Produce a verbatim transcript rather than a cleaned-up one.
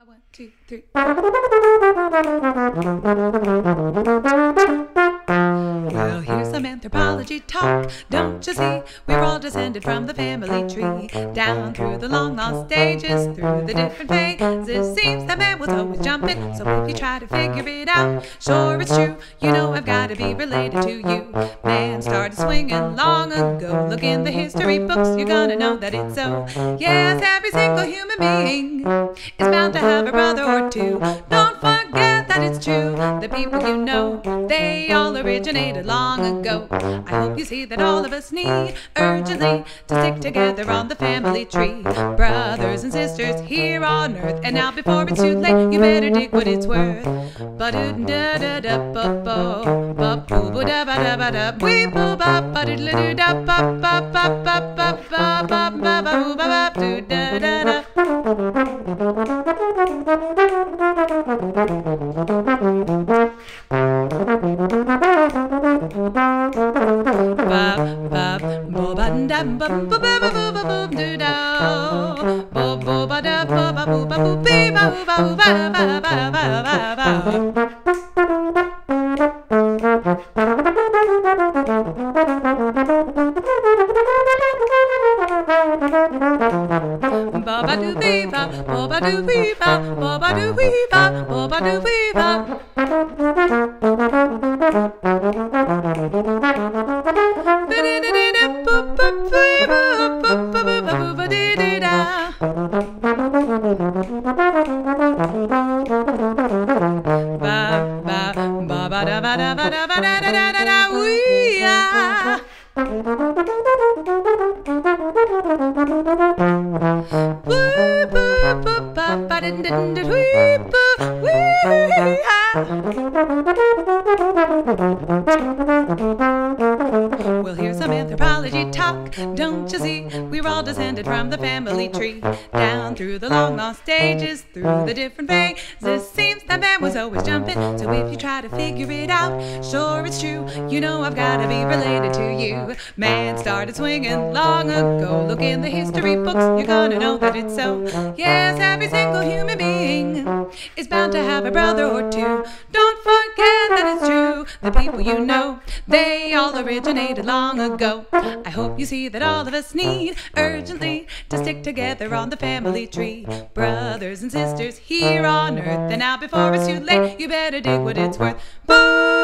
one, two, three. Well, here's some anthropology talk. Don't you see? We're all descended from the family tree. Down through the long lost stages, through the different phases. Seems that man was always jumping. So if you try to figure it out, sure it's true. You know I've got to be related to you. Man started swinging long ago. Look in the history books, you're gonna know that it's so. Yes, every single human being is bound to have a brother or two. Don't forget that it's true. The people you know, they all originated long ago. I hope you see that all of us need urgently to stick together on the family tree. Brothers and sisters here on earth. And now before it's too late, you better dig what it's worth. Ba-do-da-da-da-ba-bo, ba-boo-ba-da-ba-da-ba-da, wee-boo-ba-ba-da-da-da-ba-ba-ba-ba-ba-ba-ba-ba-ba-ba-ba-do-da-da-da. Ba-ba-doo-bee-ba, ba-ba-doo-bee-ba, ba-ba-doo-bee-ba, ba-ba-doo-bee-ba. Well, here's some anthropology talk. Don't you see? We're all descended from the family tree. Down through the long lost stages, through the different phases. Seems that man was always jumping. So if you try to figure it out, sure it's true. You know I've got to be related to you. Man started swinging long ago. Look in the history books, you're gonna know that it's so. Yes, every single human being is bound to have a brother or two. Don't forget that it's true. The people you know, they all originated long ago. I hope you see that all of us need urgently to stick together on the family tree. Brothers and sisters here on earth. And now before it's too late, you better dig what it's worth. Boo!